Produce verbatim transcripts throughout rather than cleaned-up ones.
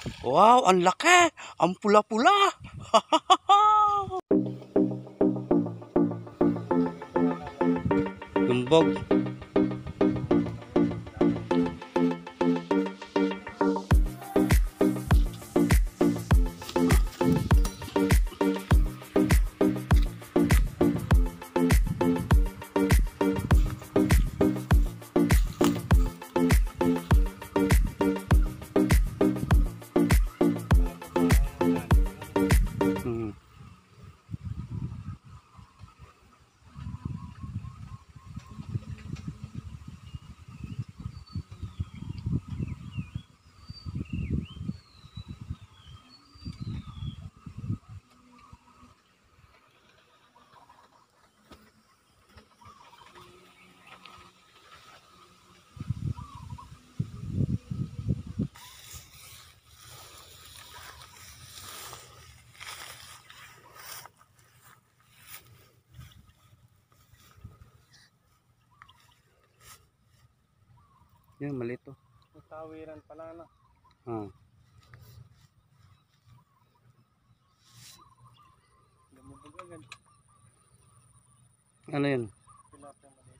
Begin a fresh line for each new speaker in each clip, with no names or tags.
Wow, ang laki! Ang pula-pula! Lumbog. Hmm. Yan, malito.
Tawiran pala na.
Ah.
Lumubog agad.
Ano yun?
Tilapia maliit.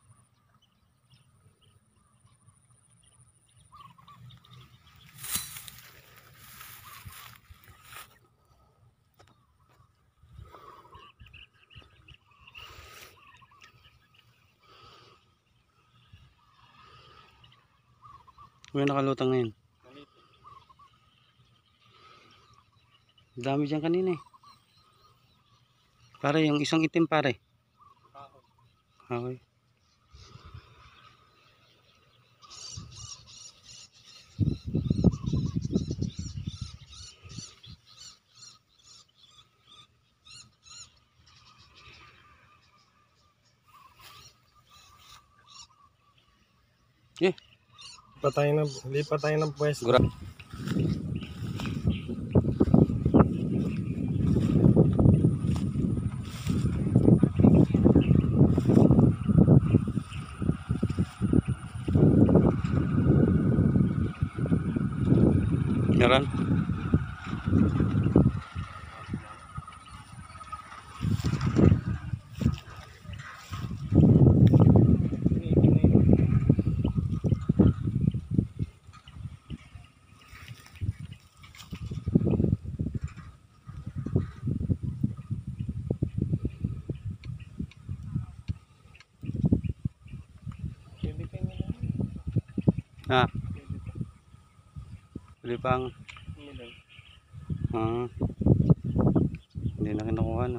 May nakalutang na yun.
Maliit.
Dami dyan kanina eh. Pare, yung isang itim pare.
Kahoy.
Okay. Eh,
Lipat tayo ng, lipat tayo ng pwesto.
gura. Meron? Ah, pwede pang ah, hindi na kinukuha no.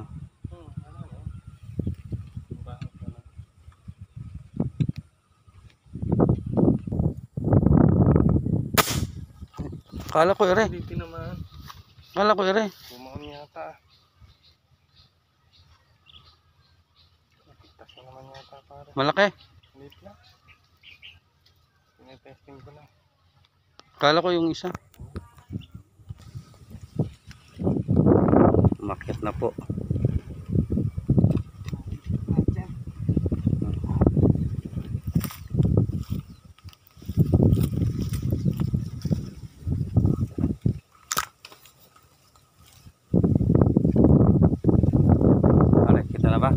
Kala ko ere.
Hindi naman.
Kala ko ere.
Bumaon yata. Napitas na naman yata pare.
Malaki.
Maliit lang. Tinetesting ko lang.
Kala ko yung isa. Umakyat na po. Pare, kita na ba?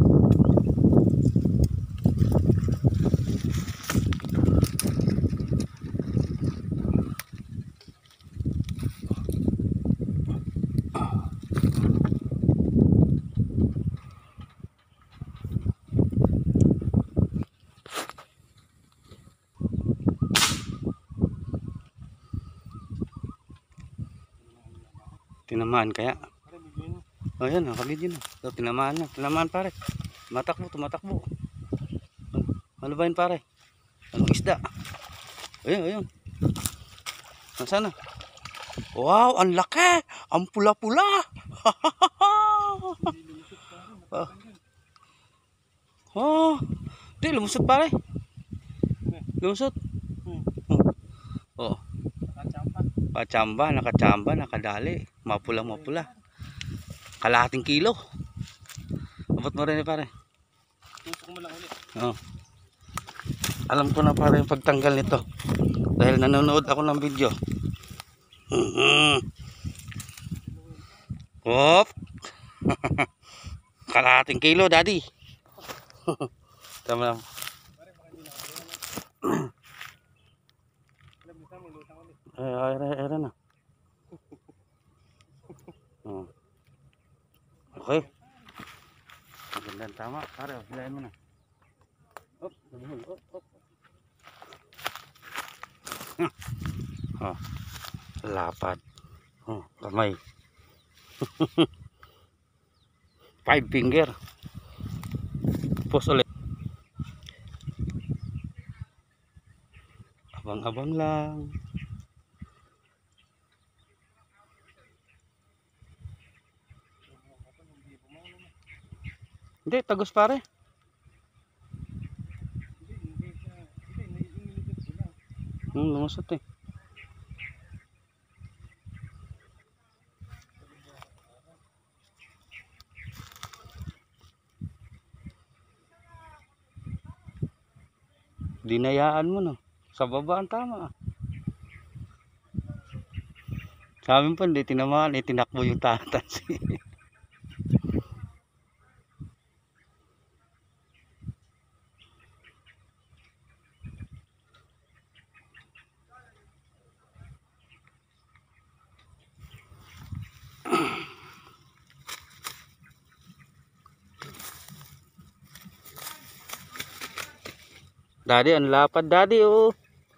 Tinamaan kaya. Oh yan, nakabidyo na. So, tinamaan na. Tinamaan pare. Matakbo, tumatakbo. Ano ba yun pare? Anong isda? Ayun, ayun. Nasaan na? Wow, ang laki! Ang pula-pula! Oh. Oh. Di, lumusot pare. Lumusot. Oh. Pachamba, nakachamba, nakadali. Mapula, mapula. Kalahating kilo. Abot mo rin eh pare.
Tusok mo lang ulit.
Oh. Alam ko na pare yung pagtanggal nito. Dahil nanonood ako ng video. Mm-hmm. Hop. Kalahating kilo, daddy. Tama lang. Ay, ay, ay, ay, na. Oh. Okay. Magandang tama. Pare, hilahin mo na. Hop, nabuhol. Hop, hop. Oh. Lapad. Oh, kamay. Five finger. Pus ulit. Abang-abang lang. Hindi, tagus pare. Hmm, lumusot eh. Dinayaan mo no. Sa baba ang tama. Sabi pa hindi tinamaan, eh, tinakbo yung tatansi. Daddy, ang lapad daddy oh.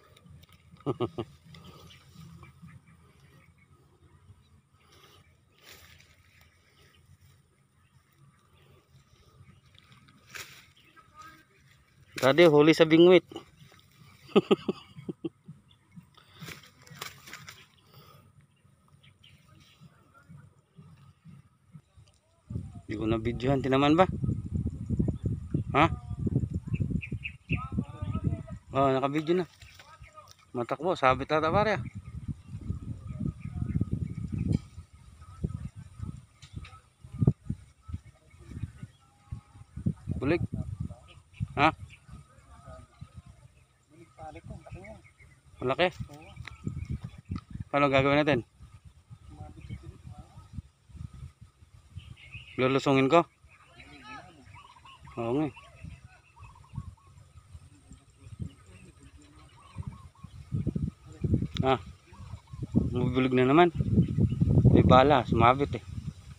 Daddy, huli sa bingwit. Hindi ko na videohan, tinaman ba? Ha? Oh, naka-video na. Matakbo, sabit ata pare. Bulik. Ha?
Bulik pare ko, laki niya.
Malaki.
Oo.
Paano gagawin natin? Lulusungin ko? Oo nga. Ah, mabubulig na naman. May bala, sumabit eh.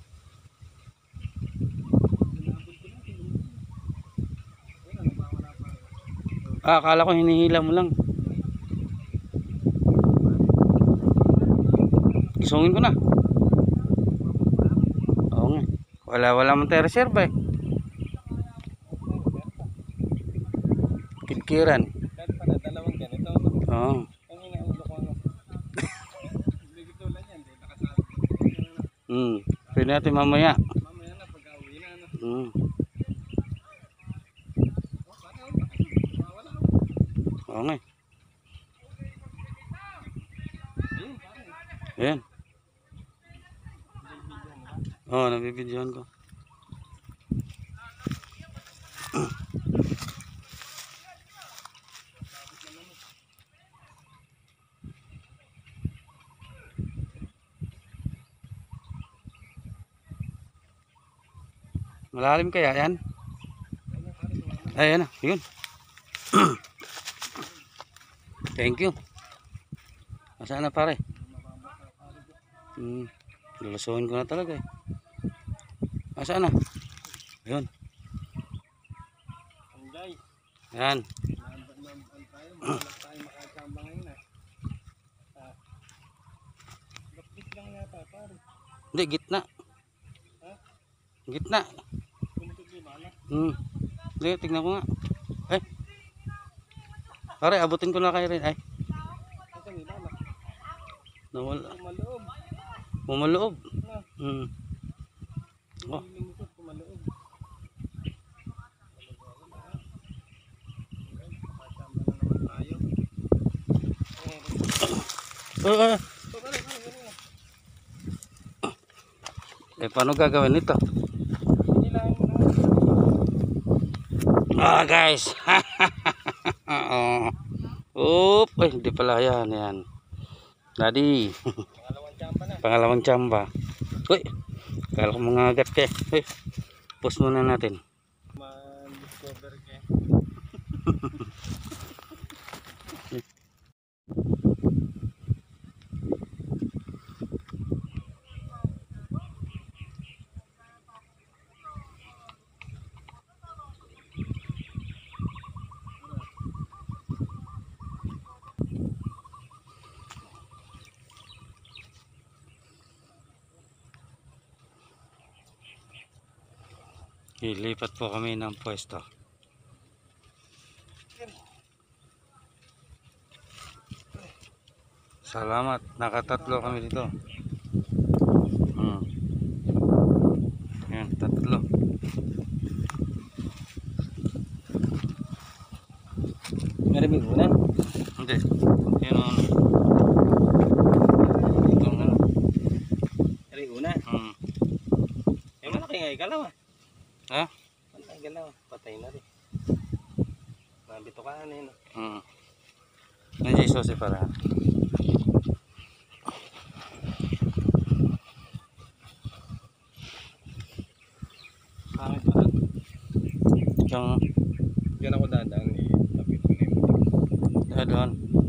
Ah, akala ko hinihila mo lang. Isungin ko na. Oo nga. Wala, wala mong tayo reserve eh. Kitkiran.
Dahil pala dalawang ganito.
Oo.
Ang inaulo ko ano. Bigito lang yan, dahil nakasabi.
Hmm. Pwede natin mamaya.
Mamaya na pag-uwi na ano.
Hmm.
Oh, paano? Wala.
Oo nga.
Ayun, pare.
Ayan. Oo, oh, nabibidyohan ko. Malalim kaya yan? Ayan na, yun. Thank you. Masaan na pare? Hmm, lulusuin ko na talaga eh. Masaan na? Ayun.
Anday.
Ayan.
Nambang tayo, malak tayo makakamba ngayon ah. Ah. Lapit lang yata pare.
Hindi, gitna.
Ha?
Gitna.
Kumitog di bala.
Hmm. Hindi, tignan ko nga. Ay. Pare, abutin ko na kayo rin. Ay.
Ito di bala.
Nawala.
Kumaloob.
Pumaloob.
Na.
Hmm. Oh.
Lumutot kumaloob.
Oh, oh. Eh, paano gagawin ito? Ah, guys. Oh. Oop, ay, hindi pala yan, yan. Daddy.
Pangalawang tsamba na.
Pangalawang tsamba. Uy, Kala ko mga agat ka eh. Eh, post muna natin.
Man-discover ka.
Ilipat po kami ng pwesto. Salamat, nakatatlo kami dito. Hmm. Yan, tatlo.
Meron may unan?
Hindi. Yan ang ano. Itong ano.
Meron yung unan?
Hmm.
Eh, malaki nga ikalaw ah.
Ha?
Malaki ikalaw. Patay na rin. Nabito ka na yun.
Hmm. Nandiyan yung susi para.
Pangit ba?
Yung,
Diyan ako dadaan eh. Lapit ko na yung
ah, doon.